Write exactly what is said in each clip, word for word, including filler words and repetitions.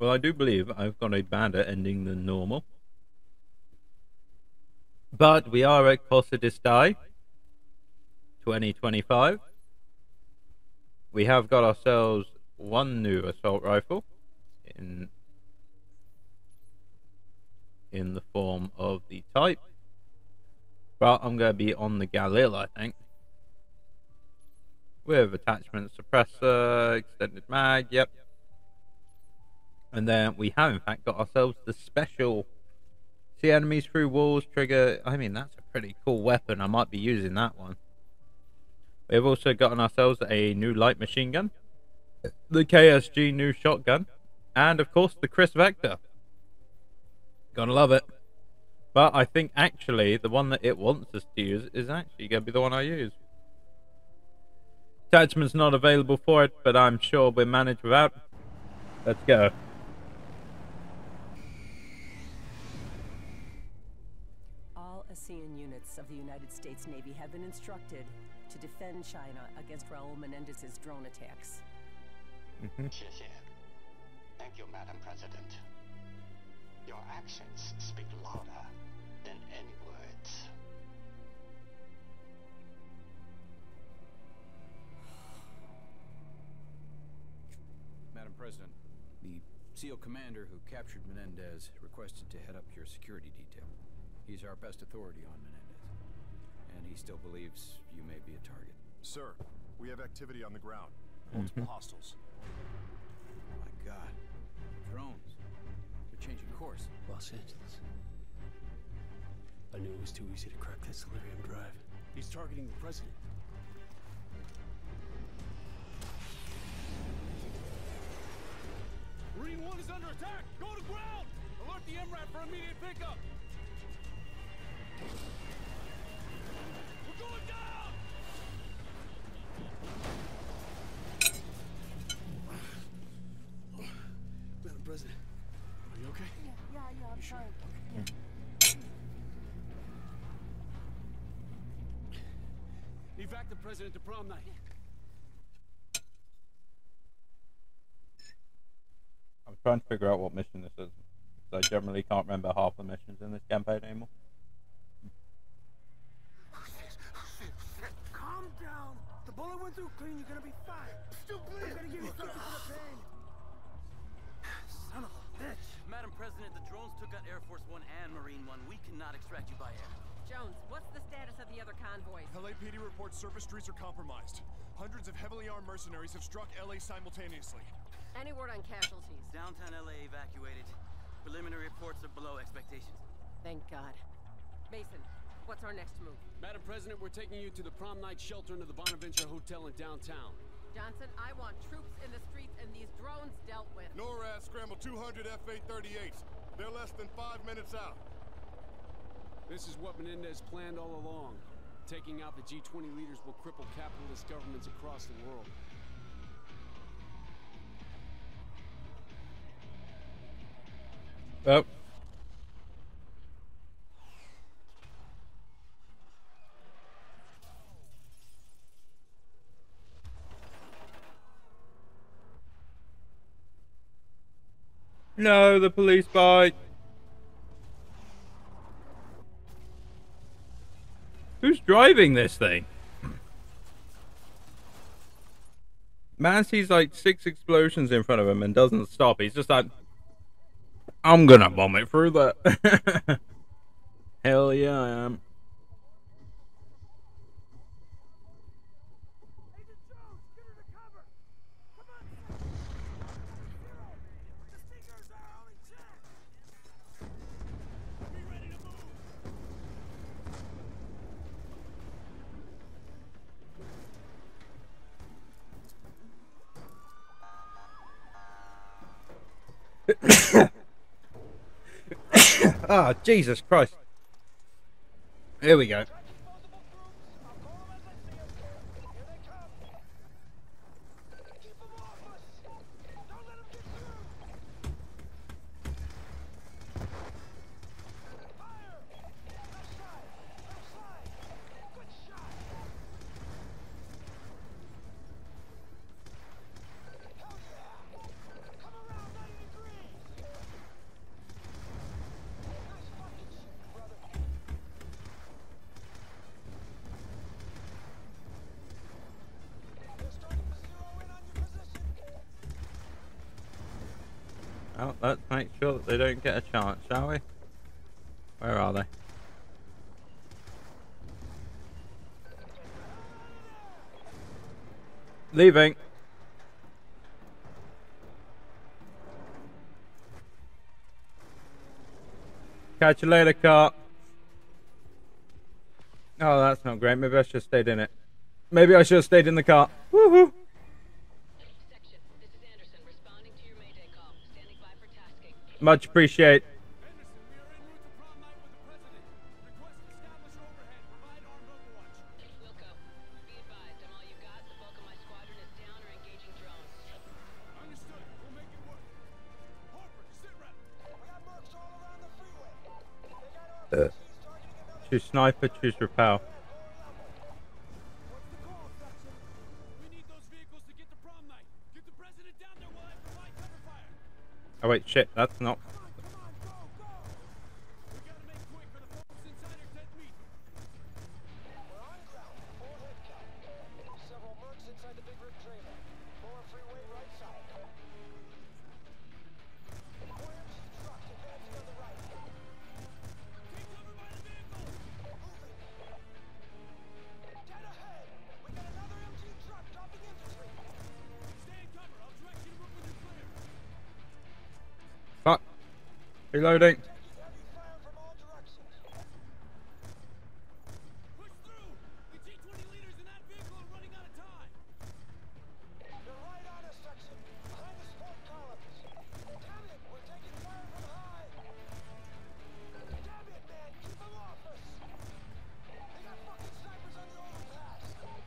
Well, I do believe I've got a badder ending than normal. But we are at Costa di twenty twenty-five. We have got ourselves one new assault rifle in in the form of the Type. But I'm going to be on the Galil, I think. With attachment suppressor, extended mag, yep. And then we have in fact got ourselves the special see enemies through walls trigger. I mean, that's a pretty cool weapon. I might be using that one. We've also gotten ourselves a new light machine gun, the K S G new shotgun, and of course the Chris Vector. Gotta love it. But I think actually the one that it wants us to use is actually going to be the one I use. Attachment's not available for it, but I'm sure we'll manage without. Let's go. All ASEAN units of the United States Navy have been instructed to defend China against Raul Menendez's drone attacks. Mm-hmm. Thank you, Madam President. Your actions speak louder than any words. Madam President, the SEAL commander who captured Menendez requested to head up your security detail. He's our best authority on Menendez, and he still believes you may be a target. Sir, we have activity on the ground. Multiple Mm-hmm. hostiles. Oh my God. Drones. They're changing course. Los Angeles. I knew it was too easy to crack that Solarium drive. He's targeting the president. Marine one is under attack! Go to ground! Alert the M RAP for immediate pickup! We're going down! Madam President, are you okay? Yeah, yeah, yeah, I'm sure? fine. Evac the president to prom night. I'm trying to figure out what mission this is. I generally can't remember half the missions in this campaign anymore. Calm down. The bullet went through clean. You're gonna be fine. Still bleeding. I'm gonna give you something for the pain. Son of a bitch. Madam President, the drones took out Air Force One and Marine One. We cannot extract you by air. Jones, what's the status of the other convoys? L A P D reports surface streets are compromised. Hundreds of heavily armed mercenaries have struck L A simultaneously. Any word on casualties? Downtown L A evacuated. Preliminary reports are below expectations. Thank God. Mason, what's our next move? Madam President, we're taking you to the prom night shelter into the Bonaventure Hotel in downtown. Johnson, I want troops in the streets and these drones dealt with. NORAD scrambled two hundred F A thirty-eights. They're less than five minutes out. This is what Menendez planned all along. Taking out the G twenty leaders will cripple capitalist governments across the world. Oh. No, the police bike. Who's driving this thing? Man sees like six explosions in front of him and doesn't stop. He's just like, I'm gonna bomb it through that. Hell yeah, I am. Agent Jones, get her to cover. Come on. Zero. The Stingers are our only chance. Be ready to move. Ah, Jesus Christ. Here we go. Well, let's make sure that they don't get a chance, shall we? Where are they? Leaving. Catch you later, car. Oh, that's not great. Maybe I should have stayed in it. Maybe I should have stayed in the car. Woohoo! Section, this is Anderson, responding to your Mayday call. Standing by for tasking. Much appreciate. Wilco, be advised, I'm all you got. The bulk of my squadron is down or engaging drones. Understood. We'll make it work. Harper, sit rep. We got mercs all around the freeway. They got Uh. R P Gs targeting another. Choose sniper, choose repel. What's the call, Section? We need those vehicles to get to prom night. Get the president down there while I provide cover fire. Oh wait, shit, that's not. Come on, come on, go, go! We gotta make quick or the folks inside are dead meat. We're on ground. Full head count. Several mercs inside the big rig trailer. Lower freeway, right side. Four M C trucks advancing on the right. Take cover by the vehicle. Moving. Dead ahead. We got another M G truck dropping infantry. Stay in cover. I'll direct you to move when you're clear. Fuck. Reloading. Taking heavy fire from all directions. Push through. The G twenty leaders in that vehicle are running out of time. They're right on us, Section. Behind the support columns. Damn it, we're taking fire from high. Damn it, man, keep them off us. They got fucking snipers on the overpass.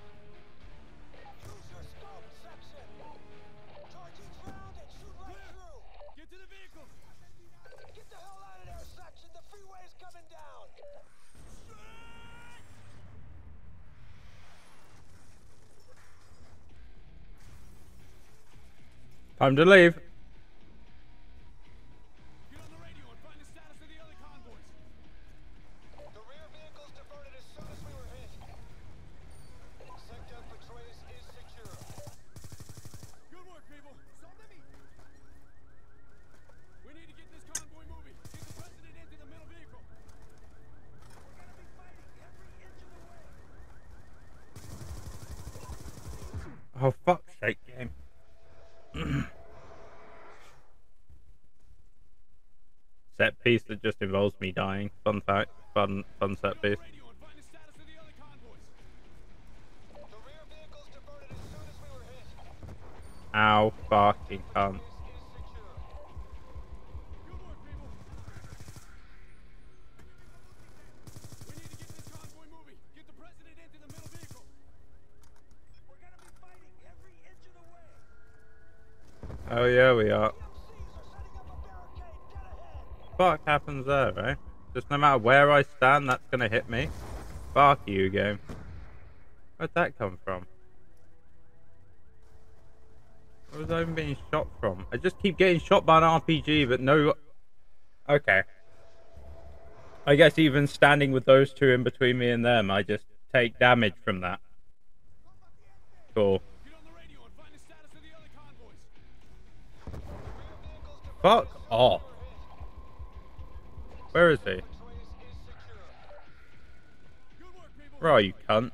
Use your scope, Section. Charge each round and shoot right through. Get to the vehicles. Get the hell out of there, Section. The freeway's coming down. Time to leave. Get on the radio and find the status of the other convoys. The rear vehicles diverted as soon as we were hit. Sector Petraeus is secure. Good work, people. We need to get this convoy moving. Get the president into the middle vehicle. We're gonna be fighting every inch of the way. Oh, fuck's sake, game. Set piece that just involves me dying. Fun fact. Fun, fun set piece. Radio and find the status of the other convoys. The rear vehicles diverted as soon as we were hit. Ow, fucking cunt. Is secure. Good work, people. We need to get this convoy moving. Get the president into the middle vehicle. We're gonna be fighting every inch of the way. Oh yeah, we are. M Cs are setting up a barricade. Get ahead. Fuck happens there, right? Just no matter where I stand, that's gonna hit me. Fuck you, game. Where'd that come from? Where was I even being shot from? I just keep getting shot by an R P G, but no... Okay. I guess even standing with those two in between me and them, I just take damage from that. Cool. Get on the radio and find the status of the other convoys. Fuck off. Where is he? Petraeus is secure. Good work, people. Where are you, cunt?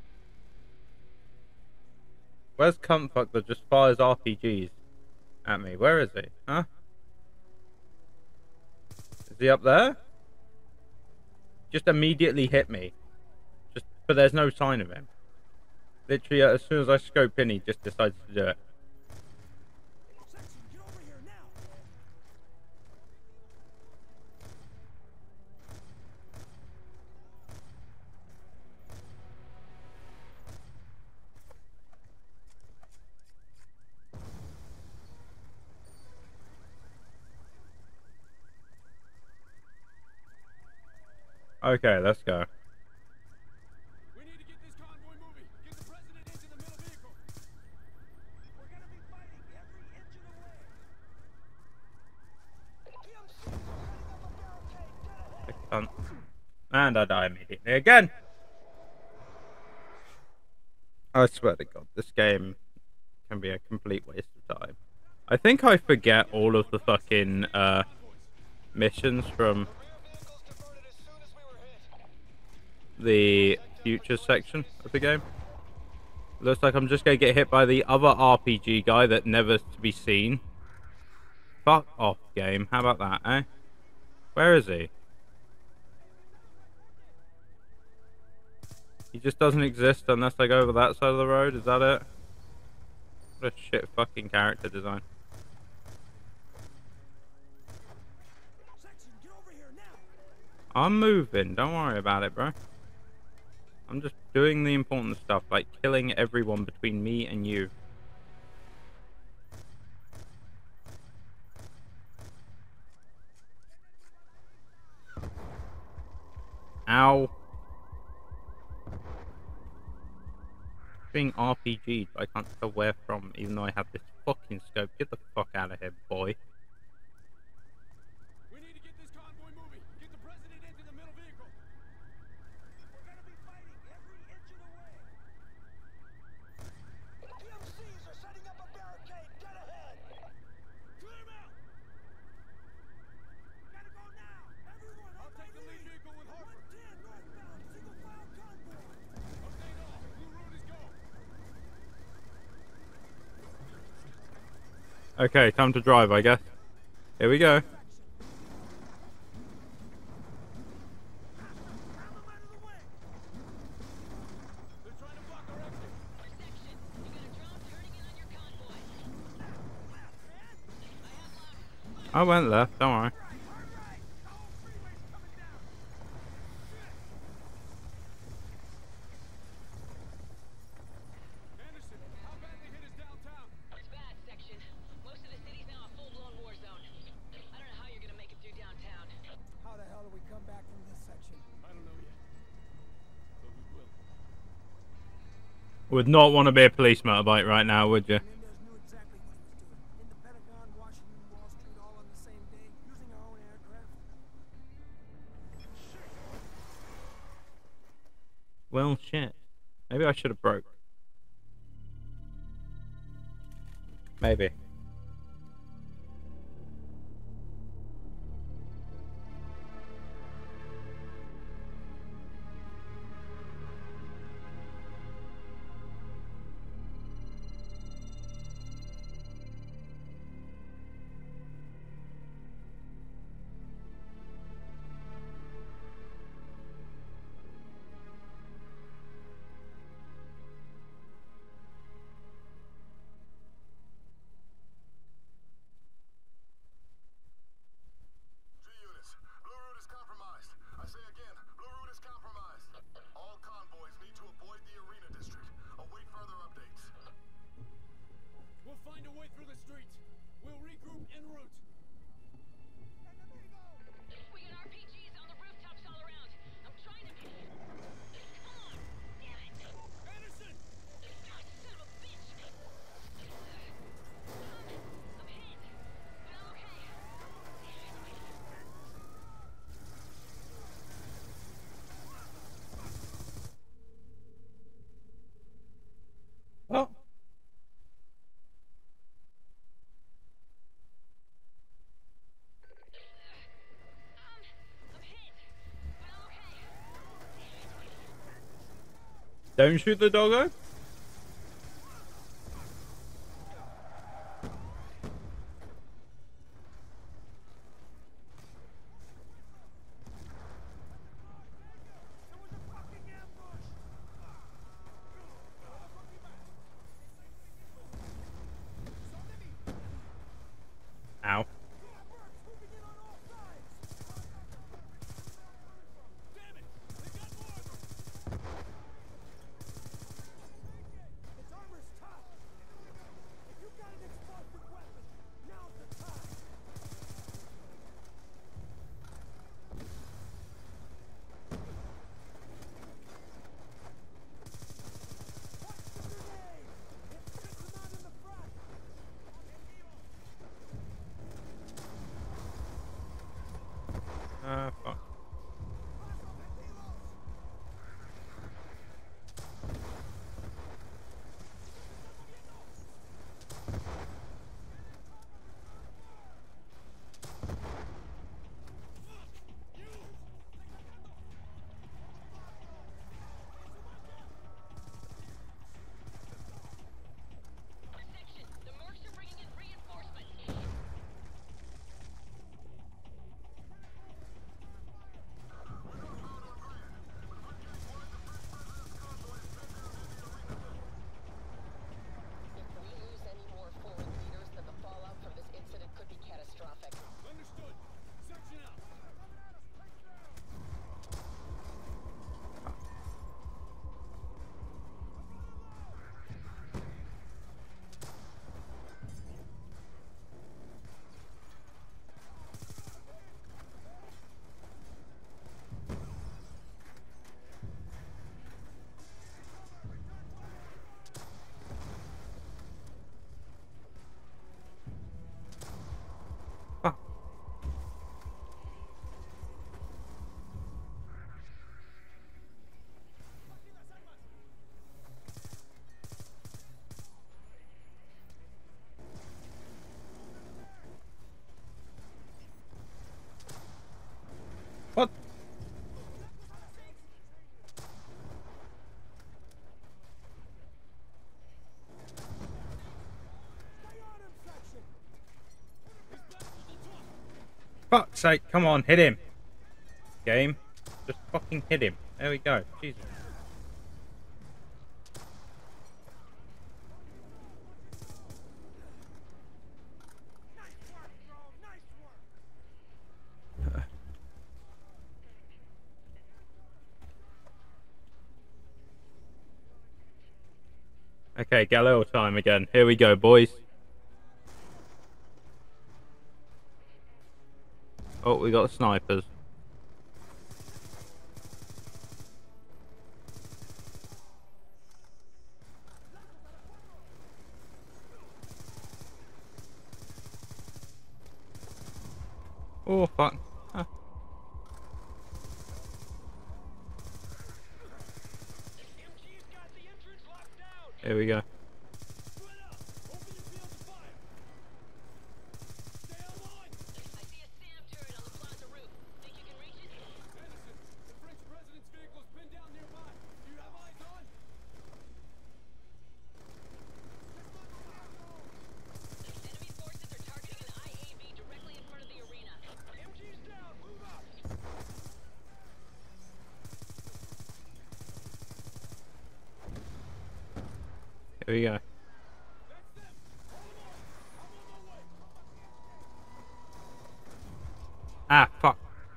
Where's cunt fuck that just fires R P Gs at me? Where is he? Huh? Is he up there? Just immediately hit me. Just, but there's no sign of him. Literally, as soon as I scope in, he just decides to do it. Section, get over here now. Okay, let's go. We need to get this convoy moving. Get the president into the middle vehicle. We're gonna be fighting every inch of the way. P M Cs are setting up a barricade. Get ahead. Cunt. And I die immediately again. I swear to God, this game can be a complete waste of time. I think I forget all of the fucking uh, missions from the future section of the game. Looks like I'm just gonna get hit by the other R P G guy that never to be seen. Fuck off, game. How about that, eh? Where is he? He just doesn't exist unless I go over that side of the road. Is that it? What a shit fucking character design. I'm moving. Don't worry about it, bro. I'm just doing the important stuff, like killing everyone between me and you. Ow. Being R P G'd, but I can't tell where from, even though I have this fucking scope. Get the fuck out of here, boy. We need to get this convoy moving. Get the president into the middle vehicle. We're gonna be fighting every inch of the way. T M Cs are setting up a barricade dead ahead. Clear them out. Gotta go now. Everyone, I'll take the lead vehicle with Harper. one ten northbound, single file convoy. Update all. Blue road is go. Okay, time to drive, I guess. Here we go. I went left, don't worry. Anderson, how badly hit is downtown? It's bad, Section. Most of the city's now a full-blown war zone. I don't know how you're gonna make it through downtown. How the hell do we come back from this section? I don't know yet. But we will. Would not want to be a police motorbike right now, would you? Menendez knew exactly what he was doing. In the Pentagon, Washington, Wall Street, all on the same day, using our own aircraft. Well, shit. Maybe I should have broke. Maybe. G units, Blue Route is compromised. I say again, Blue Route is compromised. All convoys need to avoid the arena district. Await further updates. We'll find a way through the streets. We'll regroup en route. We got R P Gs on the rooftops all around. I'm trying to... Come on! Damn it! Anderson! God, son of a bitch! I'm hit, but I'm okay. Oh. I'm hit, but I'm okay. Don't shoot the doggo. Ow. Its armor's tough. If you've got an explosive weapon, now's the time. Watch the grenade! It sticks them out in the front. fuck's sake, come on, hit him. Game. Just fucking hit him. There we go. Jesus. Okay, Galil time again. Here we go, boys. Oh, we got snipers. Oh, fuck. Huh. Here we go. Here we go. Ah, fuck.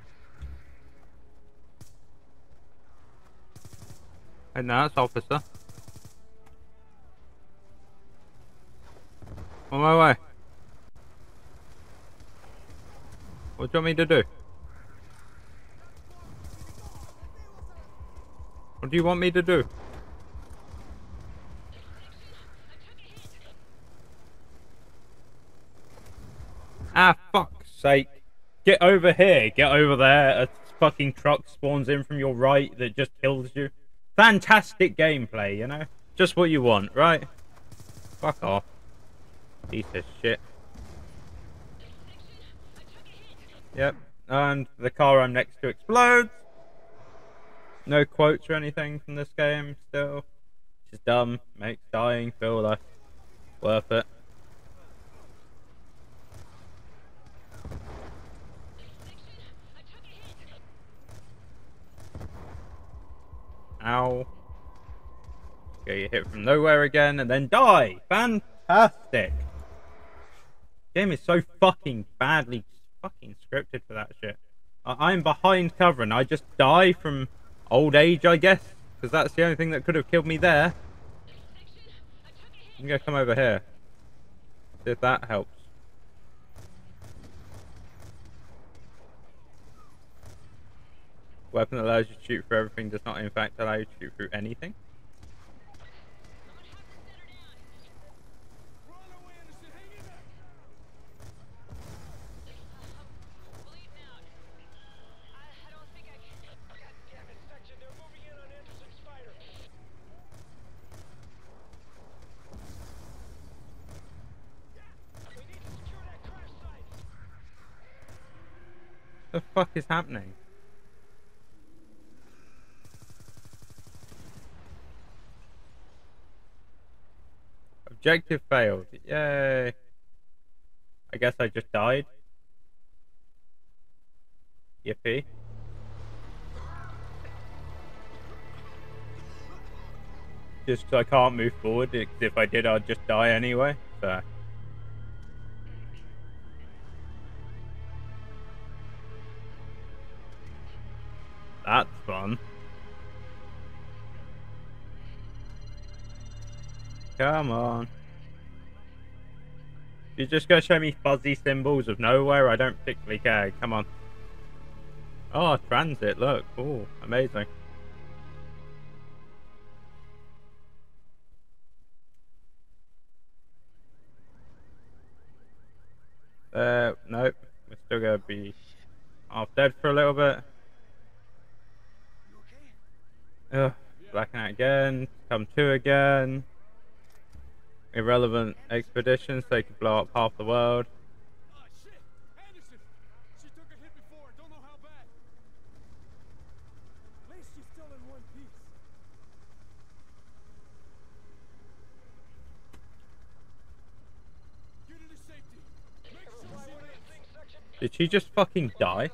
And now that's officer. On my way. What do you want me to do? What do you want me to do? Ah, fuck's sake. Get over here. Get over there. A fucking truck spawns in from your right that just kills you. Fantastic gameplay, you know? Just what you want, right? Fuck off. Piece of shit. Yep. And the car I'm next to explodes. No quotes or anything from this game still. Just dumb. Makes dying feel like worth it. Ow. Get you hit from nowhere again and then die. Fantastic. Game is so fucking badly fucking scripted for that shit. I I'm behind cover and I just die from old age, I guess. Because that's the only thing that could have killed me there. I'm gonna come over here. See if that helps. Weapon that allows you to shoot through everything does not in fact allow you to shoot through anything. The fuck is happening? Objective failed. Yay. I guess I just died. Yippee. Just 'cause I can't move forward, because if I did I'd just die anyway. So. That's fun. Come on. You're just gonna show me fuzzy symbols of nowhere? I don't particularly care. Come on. Oh, transit, look. Oh, amazing. Uh, nope. We're still gonna be half dead for a little bit. Ugh, blacking out again. Come to again. Irrelevant expeditions, they could blow up half the world. Ah, shit! Anderson! She took a hit before, don't know how bad. At least she's still in one piece. Get her to safety. Make sure she makes... Did she just fucking die?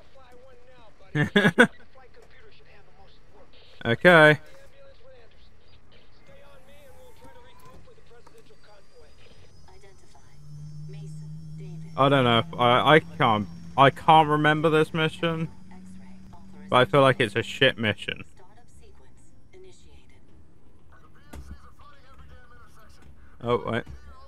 Okay. I don't know. If I I can't I can't remember this mission, but I feel like it's a shit mission. Oh wait.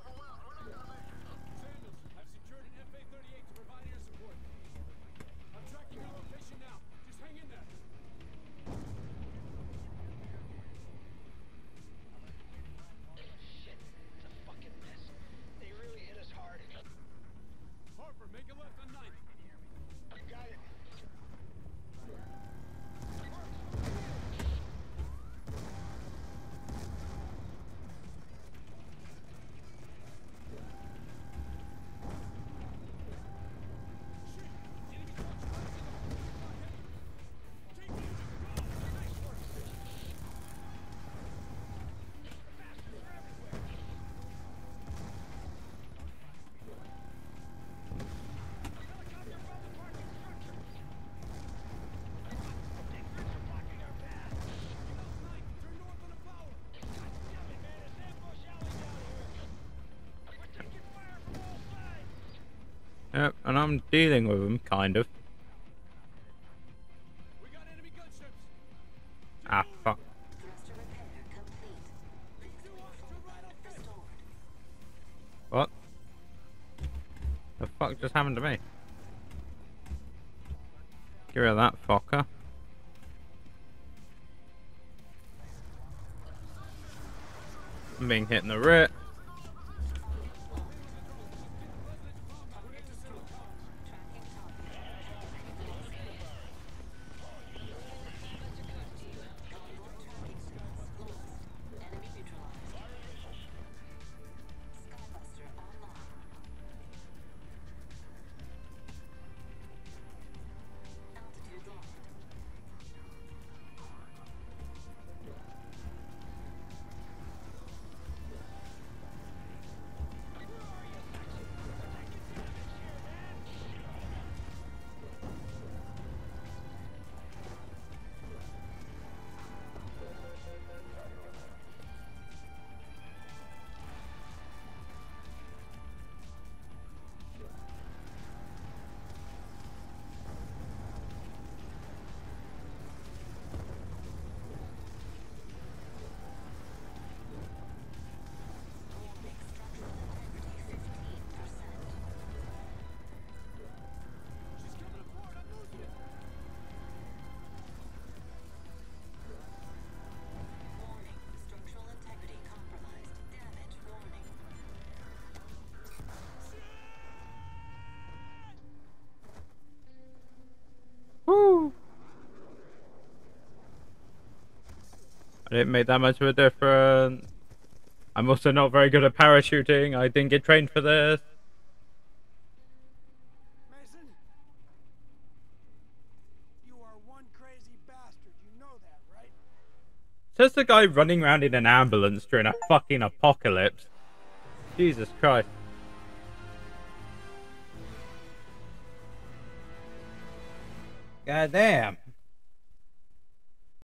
Yep, and I'm dealing with them, kind of. Ah, fuck. What? The fuck just happened to me? Get rid of that fucker. I'm being hit in the rear. Woo! I didn't make that much of a difference. I'm also not very good at parachuting. I didn't get trained for this. Mason, you are one crazy bastard. You know that, right? Says the guy running around in an ambulance during a fucking apocalypse. Jesus Christ. God damn.